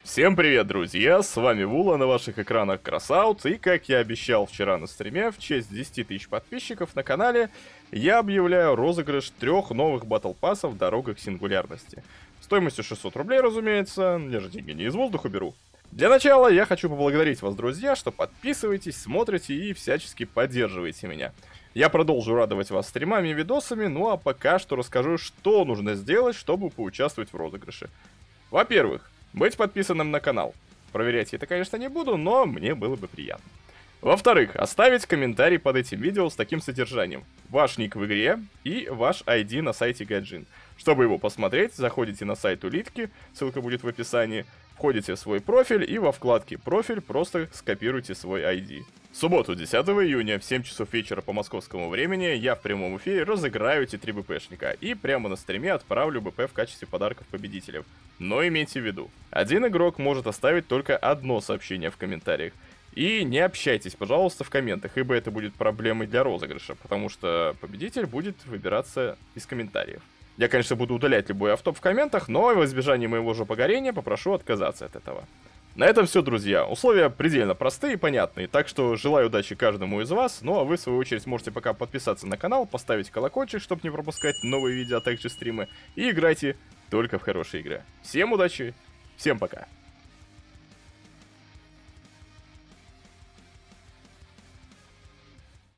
Всем привет, друзья! С вами Вула, на ваших экранах Красаут, и как я обещал вчера на стриме, в честь 10 тысяч подписчиков на канале, я объявляю розыгрыш 3 новых батл пассов в дорогах сингулярности. Стоимостью 600 рублей, разумеется, я же деньги не из воздуха беру. Для начала я хочу поблагодарить вас, друзья, что подписываетесь, смотрите и всячески поддерживаете меня. Я продолжу радовать вас стримами и видосами, ну а пока что расскажу, что нужно сделать, чтобы поучаствовать в розыгрыше. Во-первых, быть подписанным на канал. Проверять я это, конечно, не буду, но мне было бы приятно. Во-вторых, оставить комментарий под этим видео с таким содержанием: ваш ник в игре и ваш ID на сайте Гаджин. Чтобы его посмотреть, заходите на сайт Улитки, ссылка будет в описании, входите в свой профиль и во вкладке «Профиль» просто скопируйте свой ID. В субботу, 10 июня, в 7 часов вечера по московскому времени, я в прямом эфире разыграю эти 3 БПшника и прямо на стриме отправлю БП в качестве подарков победителям. Но имейте в виду, один игрок может оставить только одно сообщение в комментариях. И не общайтесь, пожалуйста, в комментах, ибо это будет проблемой для розыгрыша, потому что победитель будет выбираться из комментариев. Я, конечно, буду удалять любой автоп в комментах, но в избежании моего же погорения попрошу отказаться от этого. На этом все, друзья. Условия предельно простые и понятные, так что желаю удачи каждому из вас. Ну а вы, в свою очередь, можете пока подписаться на канал, поставить колокольчик, чтобы не пропускать новые видео, а также стримы, и играйте только в хорошие игры. Всем удачи, всем пока.